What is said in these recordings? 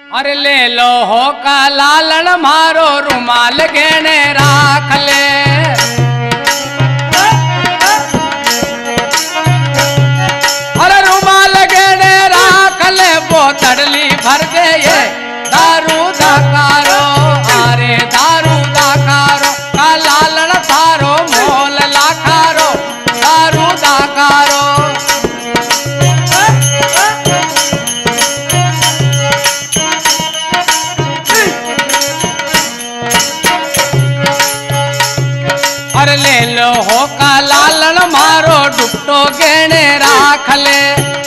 अरे ले लो हो का लालन मारो रुमाल गहने राख ले। अरे रुमाल गहने राख ले बोतड़ली भर दे ये दारू दाकारो। अरे दारू दाकारो का लालन थारो मोल लाखारो दारू दाकारो। अरे ले लो हो का लालन मारो डुबटो गहने राख ले।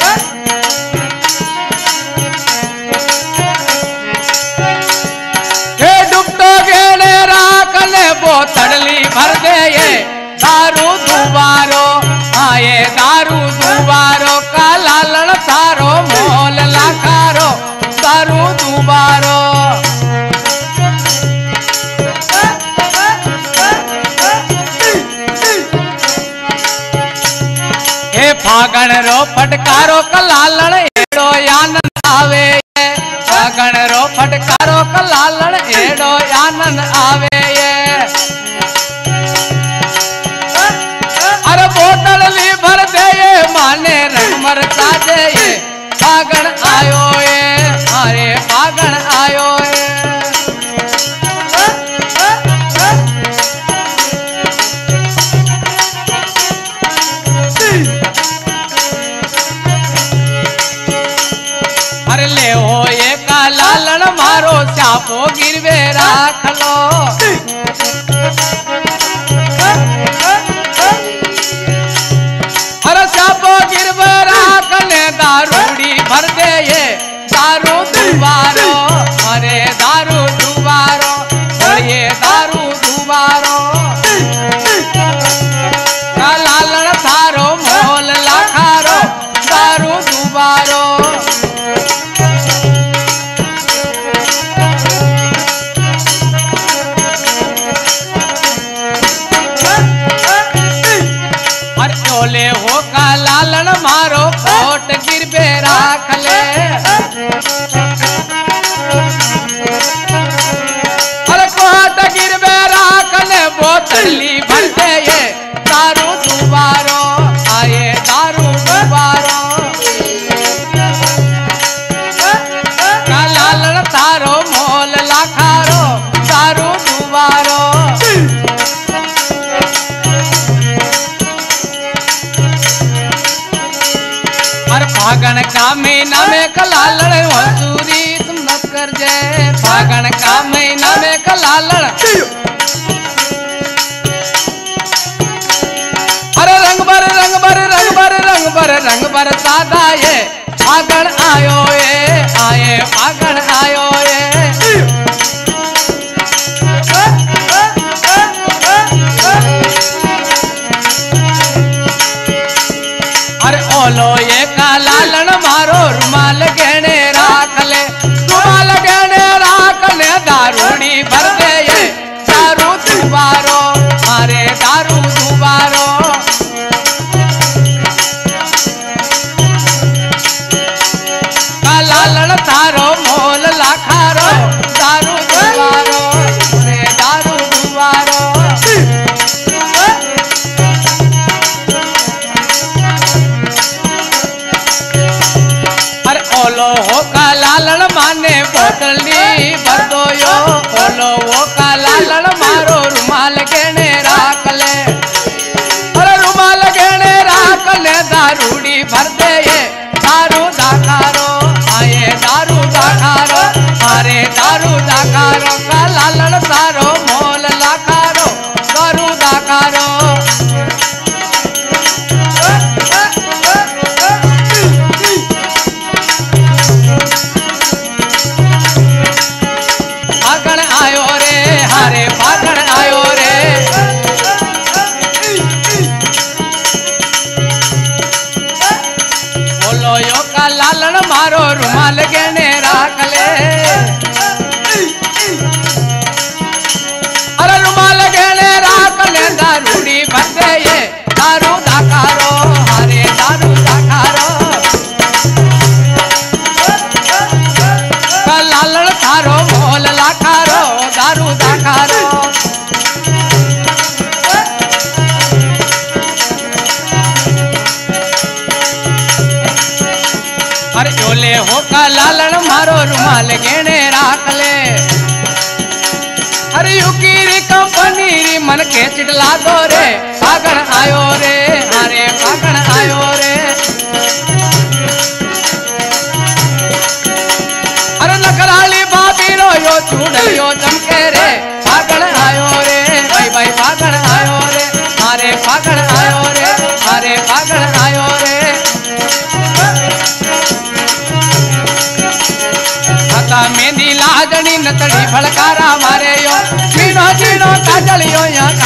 हे डुबटो गहने राख ले बोतड़ली भर दे ये दारू दुबारो। आए दारू दुबारो का लालन थारो मोल लाखारो दारू दुबारो। फागण रो फटकारो कलालण एड़ो आनंद आवे। फागण रो फटकारो कलालण एड़ो आनंद आवे। अरे बोतल ली भर दे ये माने रंग मरचा दे ये फागण आयो ये। अरे फागण आयो ये। ले हो ये का लालन मारो चापो गिरवे राख लो। अरे चापो गिरवे राख ले दारूड़ी भर दे ये दारू दुबारो। अरे दारू दुबारो ये दारू दुबारो का लालन थारो मोल लाखारो दारू दुबारो। ले हो का लालन मारो कोट गिरबे राख ले। अरे कोट गिरबे राख ले बोतली भर दे ये दारू दुबारो। आए दारू दुबारो का लालन थारो मोल लाखारो दारू दुबारो। फागण का महीना में कलालण मजूरी तुम न कर जाए। फागण का महीना में कलालण अरे रंग बर रंग बर रंग बर रंग बर रंग बर सादा ये फागण आयो ये। आए फागण आयो ये। अरे ओलो ये का लालन मारो रुमाल गहने राख ले। रुमाल गहने राख ले दारूड़ी भर दे ये दारू दुबारो। अरे दारू दुबारो का लालन थारो मोल लाखारो दारू दुबारो। अरे दारू दुबारो ओलो हो का लालन माने बोतली भर दो यो। ओलो हो का लालन मारो रुमाल गहने राख ले। अरे रुमाल गहने राख ले दारूड़ी भर दे ये दारू दाकारो। आए दारू दाकारो। अरे दारू दाकारो का लालन सारो मोल लाखारो दारू दाकारो। फागण आयो रे हरे फागण आयो रे। बोलो यो का लालन मारो रुमाल गहने राख ले। चोले होका लालण मारो रुमाल गेणे राख ले। अरे युकीरी कंपनी मन के चिटला दो रे फागण आयो रे अरे फागण आयो रे। अरे नखराली बाबी रो यो चूड़ियो चमके रे फागण आयो रे भाई भाई फागण आयो रे अरे फागण आयो रे अरे फागण आयो रे। मेहंदी लाजनी नतड़ी फलकारा मारे यो चीनो चीनो काजलियो या